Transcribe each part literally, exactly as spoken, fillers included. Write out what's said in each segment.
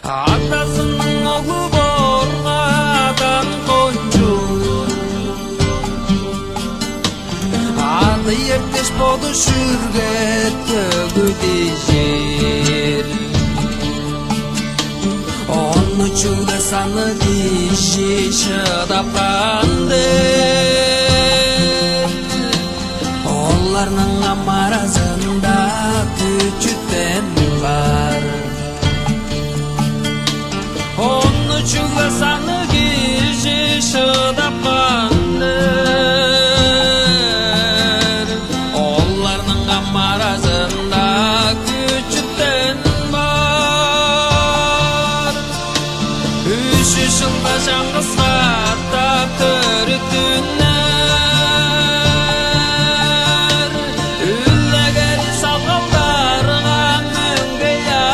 Атасының оғы борғадан қонжу, аты ертеш боды шүргет төгіде жер. Оны чүлді саны деші шыдап қандыр. Оларның амаразында күчіттен бар. Оны чүлді саны деші шыдап қандыр. Оларның амаразында күчіттен бар. Үш жылда жаңғызға тап түріктінер. Үлләгәрі салғалдарға мүнге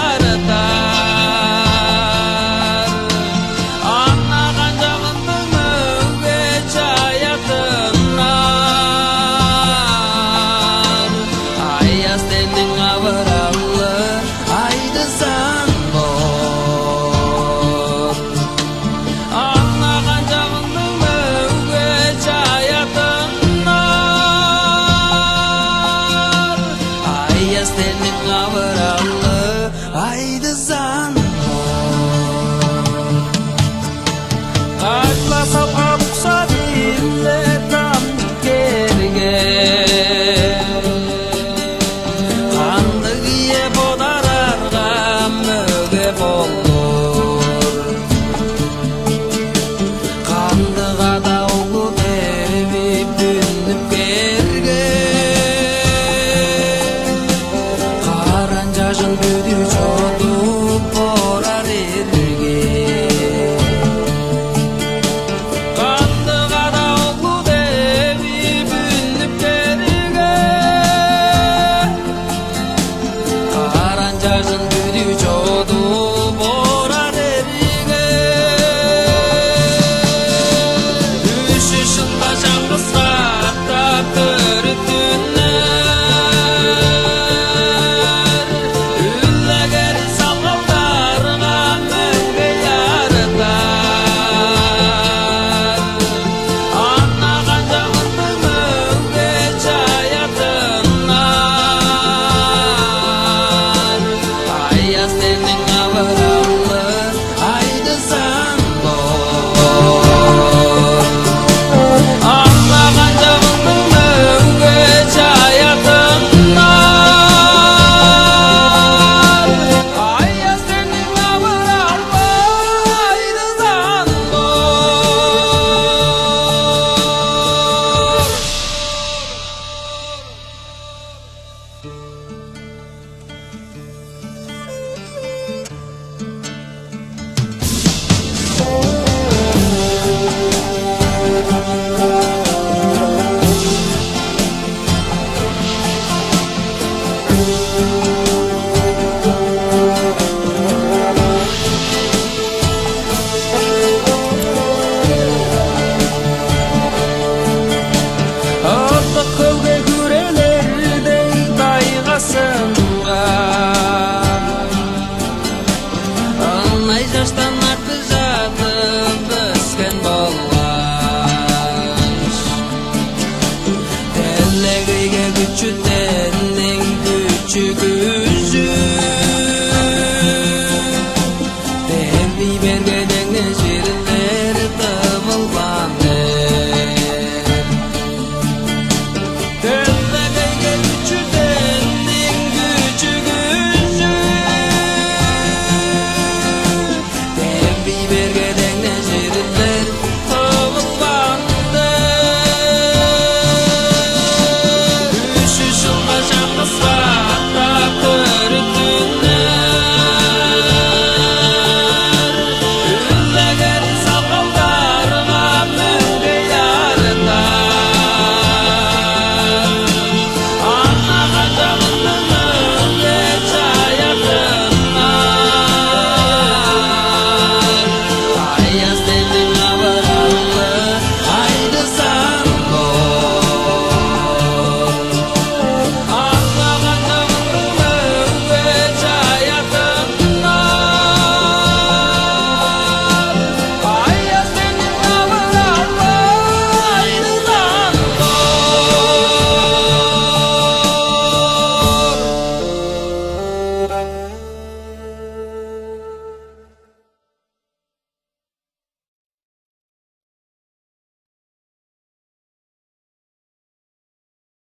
яратар. Анаған жағынды мүнге жаятынар. Аяз тенің авыралы айды сан бол. Анаған жағынды мүнге жаятынар. Аяз тенің авыралы айды сан бол. Қақласа қапса диле там керге. Қанды кие бодарарға мүге болыр. Қандыға да ұлы беріп дүніп берге. Қаран жажын бүді жотып борар ерге. Қандыға да ұлы беріп дүніп берге. Қаран жажын